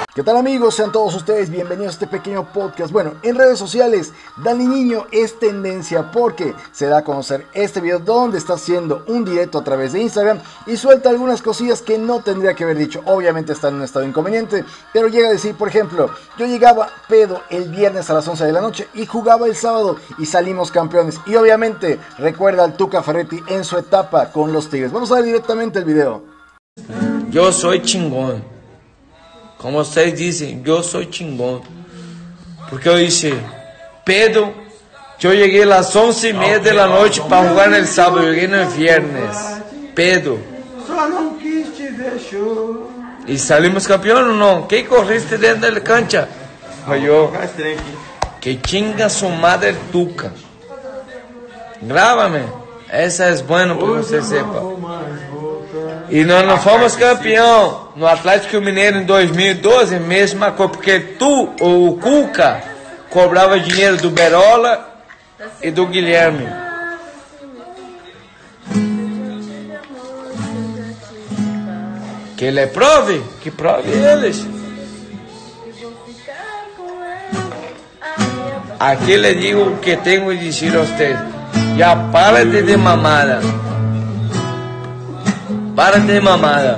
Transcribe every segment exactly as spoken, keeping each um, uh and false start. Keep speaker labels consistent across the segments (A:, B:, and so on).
A: ¿Qué tal, amigos? Sean todos ustedes bienvenidos a este pequeño podcast. Bueno, en redes sociales, Dani Niño es tendencia porque se da a conocer este video donde está haciendo un directo a través de Instagram y suelta algunas cosillas que no tendría que haber dicho. Obviamente está en un estado inconveniente, pero llega a decir, por ejemplo, yo llegaba pedo el viernes a las once de la noche y jugaba el sábado y salimos campeones. Y obviamente recuerda al Tuca Ferretti en su etapa con los Tigres. Vamos a ver directamente el video.
B: Yo soy chingón. Como vocês dizem, eu sou chingón. Porque eu disse, Pedro, eu cheguei às onze e meia da noite para jogar no sábado, eu cheguei no viernes. Pedro.
C: Só não quis te deixar.
B: E salimos campeão ou não? Quem corriste dentro da cancha? Foi eu. Que chinga su madre Tuca. Grábame. Essa é bueno para você sepa. E nós não fomos campeão no Atlético Mineiro em dois mil e doze, mesma coisa, porque tu, o Cuca, cobrava dinheiro do Berola e do Guilherme. Que ele prove, que prove eles. Aqui lhe digo o que tenho que dizer a vocês. Já para de de mamada. Para de mamada.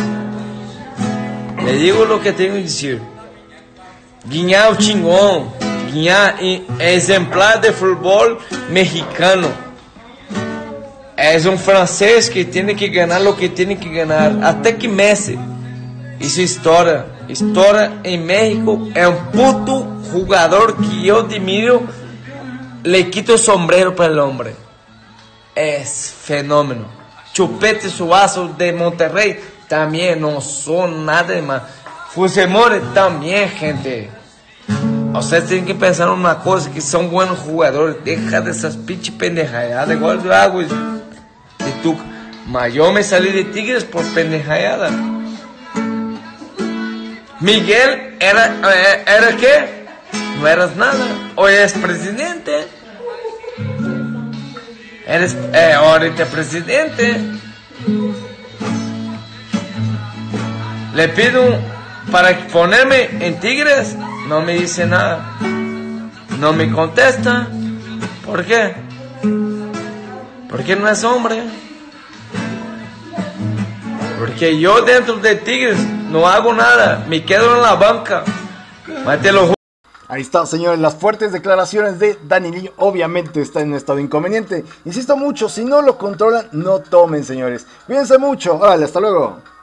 B: Le digo lo que tengo que decir. Guiñá o chingón. Guiñá exemplar de fútbol mexicano. Es un francés que tiene que ganar lo que tiene que ganar. Hasta que Messi. Isso é história. História en México. Es un puto jugador que yo admiro. Le quito el sombrero para el hombre. Es fenómeno. Chupete Suazo de Monterrey, también no son nada de más. Fusemore también, gente. Ustedes tienen que pensar en una cosa, que son buenos jugadores. Deja de esas pinches pendejadas. Igual yo hago de Tuca. Mas yo me salí de Tigres por pendejada. Miguel era, ¿era qué? No eras nada. Hoy es presidente. Eres eh, ahorita presidente. Le pido para ponerme en Tigres. No me dice nada. No me contesta. ¿Por qué? Porque no es hombre. Porque yo dentro de Tigres no hago nada. Me quedo en la banca. Te lo juro.
A: Ahí está, señores, las fuertes declaraciones de Dani Niño. Obviamente está en un estado inconveniente. Insisto mucho, si no lo controlan, no tomen, señores. Cuídense mucho. Órale, hasta luego.